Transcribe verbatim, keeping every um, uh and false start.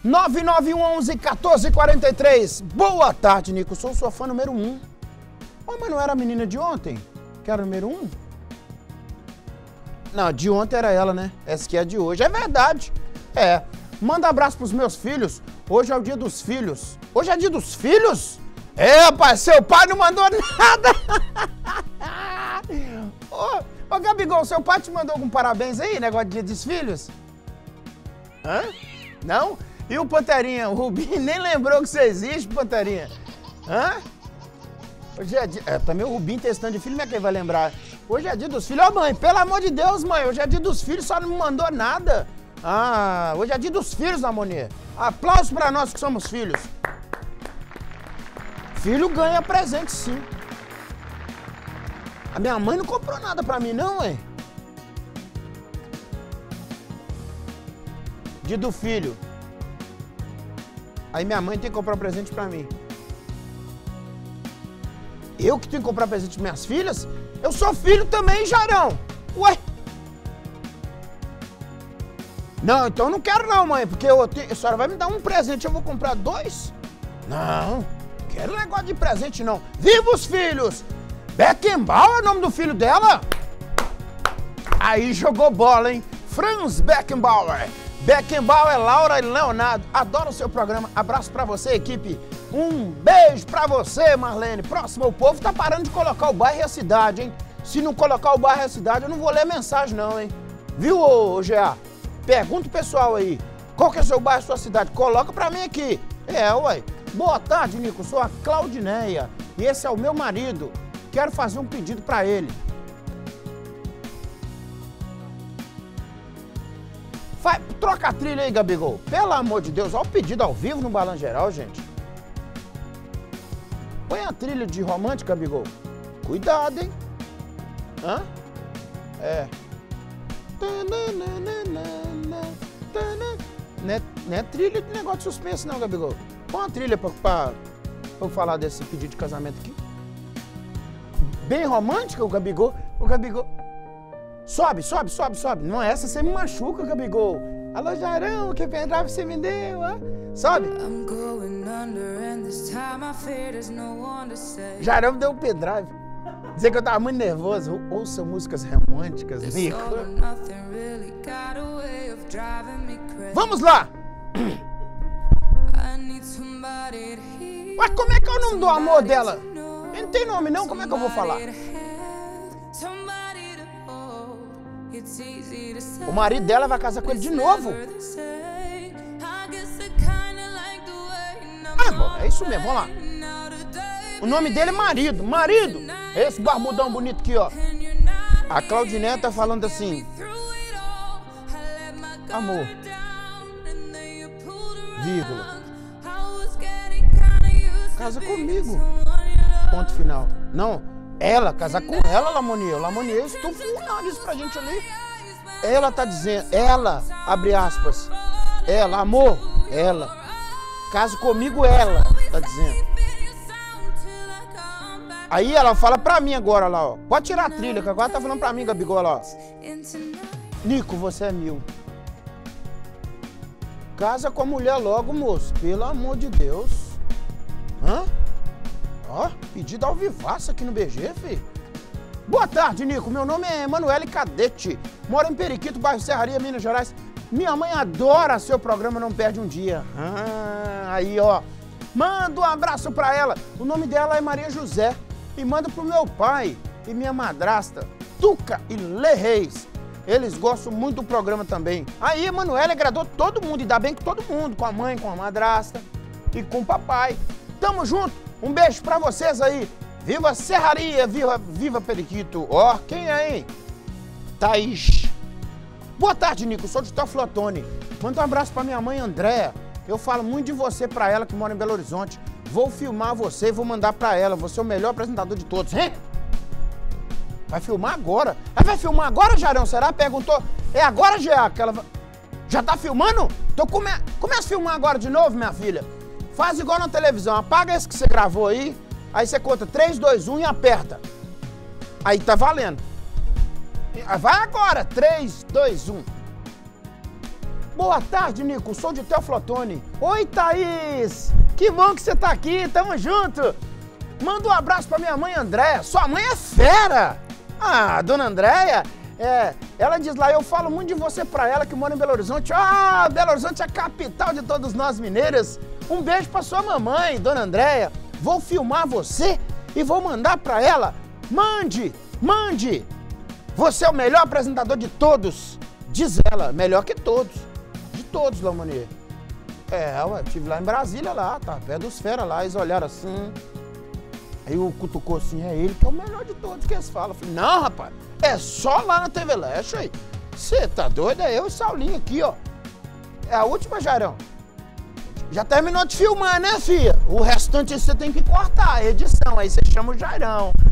nove nove um onze, quatorze quarenta e três. Boa tarde, Nico. Sou sua fã número um. Oh, mas não era a menina de ontem? Que era o número um? Não, de ontem era ela, né? Essa aqui é de hoje. É verdade. É. Manda abraço pros meus filhos. Hoje é o dia dos filhos. Hoje é dia dos filhos? É, pai, seu pai não mandou nada. Ô, ô, Gabigol, seu pai te mandou algum parabéns aí, negócio de dia dos filhos? Hã? Não? E o Panterinha? O Rubinho nem lembrou que você existe, Panterinha. Hã? Hoje é dia... É, também o Rubinho testando de filho, não é quem vai lembrar. Hoje é dia dos filhos. Ô, mãe, pelo amor de Deus, mãe, hoje é dia dos filhos, só não me mandou nada. Ah, hoje é dia dos filhos, Amonê. Aplausos pra nós que somos filhos. Filho ganha presente, sim. A minha mãe não comprou nada pra mim, não, ué. Dia do filho. Aí minha mãe tem que comprar um presente pra mim. Eu que tenho que comprar presente para minhas filhas? Eu sou filho também, Jairão. Ué? Não, então eu não quero não, mãe, porque eu tenho, a senhora vai me dar um presente, eu vou comprar dois? Não, quero negócio de presente não. Viva os filhos! Beckenbauer é o nome do filho dela? Aí jogou bola, hein? Franz Beckenbauer. Beckenbauer, Laura e Leonardo. Adoro o seu programa. Abraço pra você, equipe. Um beijo pra você, Marlene. Próximo, o povo tá parando de colocar o bairro e a cidade, hein? Se não colocar o bairro e a cidade, eu não vou ler mensagem não, hein? Viu, ô, G A? Pergunta o pessoal aí. Qual que é o seu bairro e sua cidade? Coloca pra mim aqui. É, ué. Boa tarde, Nico. Sou a Claudineia. E esse é o meu marido. Quero fazer um pedido pra ele. Vai, troca a trilha aí, Gabigol. Pelo amor de Deus, olha o pedido ao vivo no Balanço Geral, gente. Põe a trilha de romântica, Gabigol. Cuidado, hein? Hã? É. Não é, não é trilha de negócio de suspense, não, Gabigol. Põe uma trilha pra, pra, pra eu falar desse pedido de casamento aqui. Bem romântica, o Gabigol. O Gabigol... Sobe, sobe, sobe, sobe. Não é essa, você me machuca, Gabigol. Alô, Jairão, que pendrive você me deu, hein? Sobe. Jairão me deu um pendrive. Dizer que eu tava muito nervoso. Ouça músicas românticas, Nico. Vamos lá. Mas como é que é o nome do amor dela? Ele não tem nome não, como é que eu vou falar? O marido dela vai casar com ele de novo. Ah, bom, é isso mesmo, vamos lá. O nome dele é marido, marido. Esse barbudão bonito aqui, ó. A Claudineia tá falando assim. Amor. Vírgula. Casa comigo. Ponto final. Não, ela, casar com ela, Lamonier. Lamonier estufou o nariz pra gente ali. Ela tá dizendo, ela, abre aspas. Ela, amor, ela. Casa comigo, ela, tá dizendo. Aí ela fala pra mim agora lá, ó. Pode tirar a trilha, que agora tá falando pra mim, Gabigol, ó. Nico, você é mil. Casa com a mulher logo, moço. Pelo amor de Deus. Hã? Ó, pedido ao vivaço aqui no B G, filho. Boa tarde, Nico. Meu nome é Emanuele Cadete. Moro em Periquito, bairro Serraria, Minas Gerais. Minha mãe adora seu programa, não perde um dia. Ah, aí, ó. Manda um abraço pra ela. O nome dela é Maria José. E manda pro meu pai e minha madrasta, Tuca e Lê Reis. Eles gostam muito do programa também. Aí, Emanuele agradou todo mundo, e dá bem com todo mundo, com a mãe, com a madrasta e com o papai. Tamo junto, um beijo pra vocês aí. Viva Serraria, viva, viva Periquito. Ó, quem é, hein? Thaís. Boa tarde, Nico, sou de Teoflotone. Manda um abraço pra minha mãe, Andréa. Eu falo muito de você pra ela, que mora em Belo Horizonte. Vou filmar você e vou mandar pra ela. Você é o melhor apresentador de todos, hein? Vai filmar agora? Ela vai filmar agora, Jarão? Será? Perguntou. É agora, Gia, que ela vai... Já tá filmando? Então come... começa a filmar agora de novo, minha filha. Faz igual na televisão. Apaga esse que você gravou aí. Aí você conta três, dois, um e aperta. Aí tá valendo. Vai agora. três, dois, um. Boa tarde, Nico. Sou de Teoflotone. Oi, Thaís. Que bom que você tá aqui. Tamo junto. Manda um abraço pra minha mãe, Andréia. Sua mãe é fera. Ah, dona Andréia, é, ela diz lá, eu falo muito de você pra ela que mora em Belo Horizonte. Ah, Belo Horizonte é a capital de todos nós mineiros. Um beijo pra sua mamãe, dona Andréia. Vou filmar você e vou mandar pra ela. Mande, mande. Você é o melhor apresentador de todos. Diz ela, melhor que todos. De todos, Lamonier. É, ué, estive lá em Brasília, lá, tá, pé dos fera lá, eles olharam assim. Aí o cutucou assim, é ele que é o melhor de todos que eles falam. Eu falei, não, rapaz, é só lá na T V Leste aí. Você tá doido? É eu e Saulinho aqui, ó. É a última, Jairão. Já terminou de filmar, né, filha? O restante você tem que cortar, a edição, aí você chama o Jairão.